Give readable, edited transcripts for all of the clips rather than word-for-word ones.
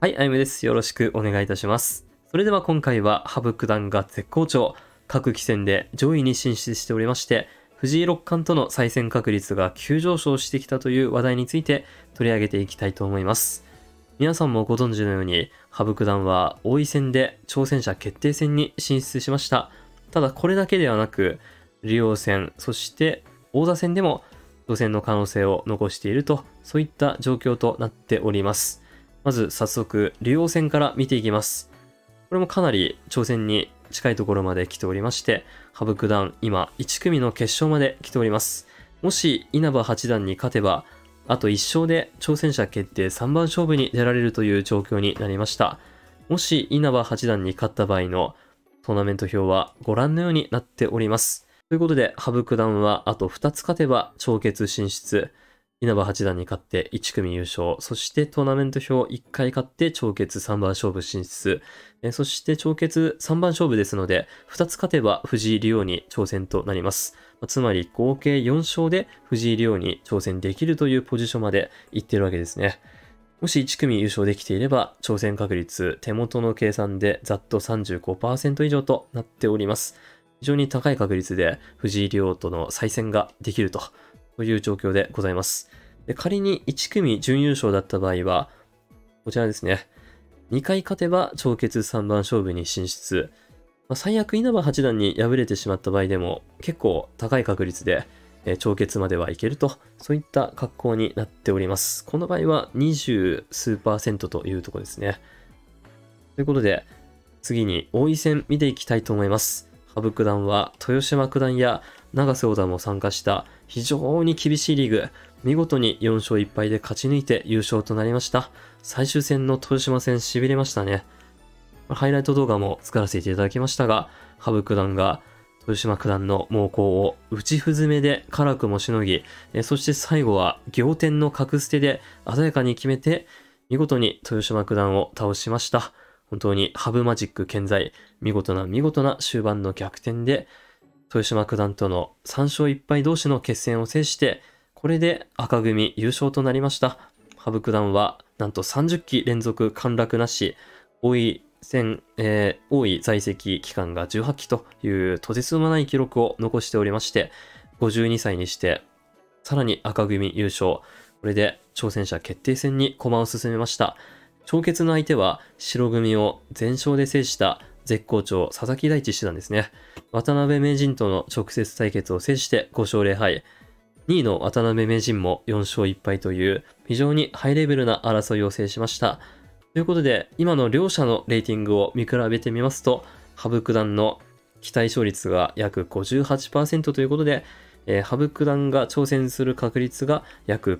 はい、あゆむです。よろしくお願いいたします。それでは今回は羽生九段が絶好調、各棋戦で上位に進出しておりまして、藤井六冠との再戦確率が急上昇してきたという話題について取り上げていきたいと思います。皆さんもご存知のように、羽生九段は王位戦で挑戦者決定戦に進出しました。ただこれだけではなく、竜王戦、そして王座戦でも挑戦の可能性を残していると、そういった状況となっております。まず早速、竜王戦から見ていきます。これもかなり挑戦に近いところまで来ておりまして、羽生九段、今1組の決勝まで来ております。もし稲葉八段に勝てば、あと1勝で挑戦者決定3番勝負に出られるという状況になりました。もし稲葉八段に勝った場合のトーナメント表はご覧のようになっております。ということで、羽生九段はあと2つ勝てば長決進出。稲葉八段に勝って1組優勝。そしてトーナメント表1回勝って長決3番勝負進出。そして長決3番勝負ですので、2つ勝てば藤井竜王に挑戦となります。つまり合計4勝で藤井竜王に挑戦できるというポジションまでいってるわけですね。もし1組優勝できていれば、挑戦確率手元の計算でざっと 35% 以上となっております。非常に高い確率で藤井竜王との再戦ができるという状況でございます。で、仮に1組準優勝だった場合は、こちらですね。2回勝てば長決3番勝負に進出。最悪稲葉八段に敗れてしまった場合でも結構高い確率で長決まではいけると、そういった格好になっております。この場合は20数%というところですね。ということで、次に王位戦見ていきたいと思います。羽生九段は豊島九段や永瀬王座も参加した非常に厳しいリーグ、見事に4勝1敗で勝ち抜いて優勝となりました。最終戦の豊島戦痺れましたね。ハイライト動画も作らせていただきましたが、羽生九段が豊島九段の猛攻を打ち歩詰めで辛くもしのぎ、そして最後は仰天の角捨てで鮮やかに決めて、見事に豊島九段を倒しました。本当に羽生マジック健在、見事な終盤の逆転で、豊島九段との3勝1敗同士の決戦を制して、これで赤組優勝となりました。羽生九段はなんと30期連続陥落なし、王位在籍期間が18期というとてつもない記録を残しておりまして、52歳にして、さらに赤組優勝。これで挑戦者決定戦に駒を進めました。長決の相手は白組を全勝で制した絶好調佐々木大地七段ですね。渡辺名人との直接対決を制して5勝0敗。2位の渡辺名人も4勝1敗という非常にハイレベルな争いを制しました。ということで、今の両者のレーティングを見比べてみますと、羽生九段の期待勝率が約 58% ということで、羽生九段が挑戦する確率が約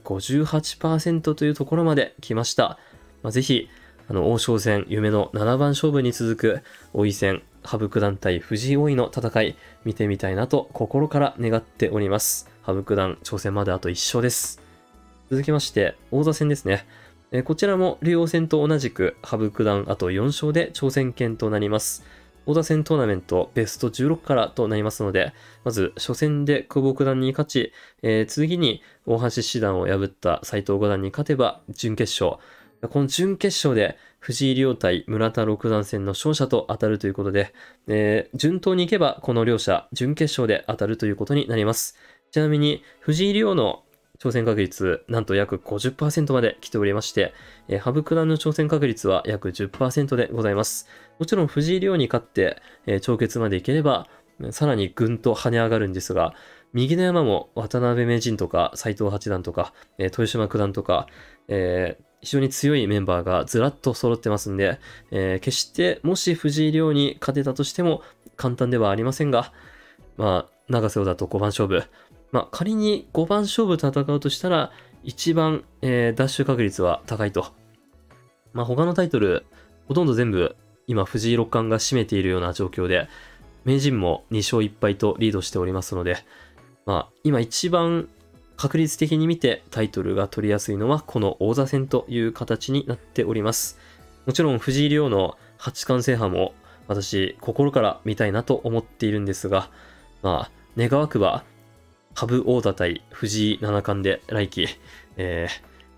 58% というところまで来ました。ぜひ、王将戦夢の7番勝負に続く王位戦、羽生九段対藤井王位の戦い、見てみたいなと心から願っております。羽生九段、挑戦まであと1勝です。続きまして、王座戦ですね。こちらも竜王戦と同じく羽生九段あと4勝で挑戦権となります。王座戦トーナメントベスト16からとなりますので、まず初戦で久保九段に勝ち、次に大橋七段を破った斉藤五段に勝てば準決勝。この準決勝で藤井竜対村田六段戦の勝者と当たるということで、順当にいけばこの両者準決勝で当たるということになります。ちなみに藤井竜の挑戦確率なんと約 50% まで来ておりまして、羽生九段の挑戦確率は約 10% でございます。もちろん藤井竜に勝って、長決までいければさらにぐんと跳ね上がるんですが、右の山も渡辺名人とか斉藤八段とか、豊島九段とか、非常に強いメンバーがずらっと揃ってますんで、決してもし藤井竜に勝てたとしても簡単ではありませんが、永瀬王座と5番勝負。仮に5番勝負戦うとしたら、一番、奪取確率は高いと。他のタイトル、ほとんど全部、今藤井六冠が占めているような状況で、名人も2勝1敗とリードしておりますので、今一番確率的に見てタイトルが取りやすいのはこの王座戦という形になっております。もちろん藤井竜王の八冠制覇も私心から見たいなと思っているんですが、願わくば羽生王座対藤井七冠で来期、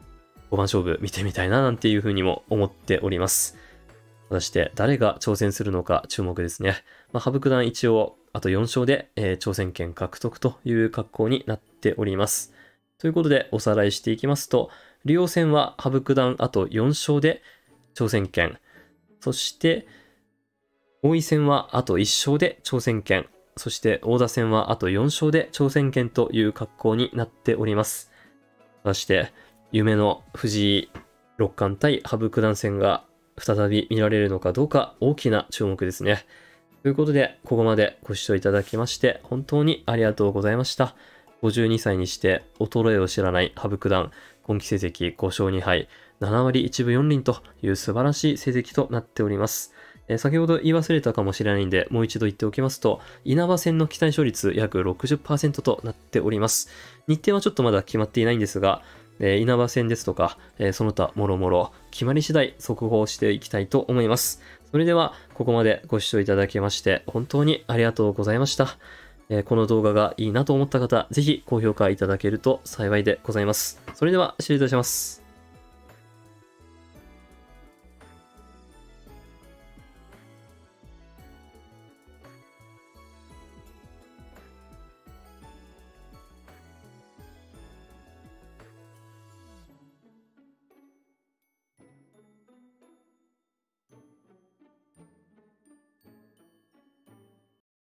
5番勝負見てみたいななんていうふうにも思っております。果たして誰が挑戦するのか注目ですね。羽生九段一応あと4勝で、挑戦権獲得という格好になっております。ということでおさらいしていきますと、竜王戦は羽生九段あと4勝で挑戦権。そして王位戦はあと1勝で挑戦権。そして王座戦はあと4勝で挑戦権という格好になっております。果たして夢の藤井六冠対羽生九段戦が再び見られるのかどうか大きな注目ですね。ということで、ここまでご視聴いただきまして本当にありがとうございました。52歳にして衰えを知らない羽生九段、今期成績5勝2敗、7割1分4厘という素晴らしい成績となっております。先ほど言い忘れたかもしれないんで、もう一度言っておきますと、稲葉戦の期待勝率約 60% となっております。日程はちょっとまだ決まっていないんですが、稲葉戦ですとか、その他もろもろ決まり次第速報していきたいと思います。それでは、ここまでご視聴いただきまして本当にありがとうございました。この動画がいいなと思った方、ぜひ高評価いただけると幸いでございます。それでは失礼いたします。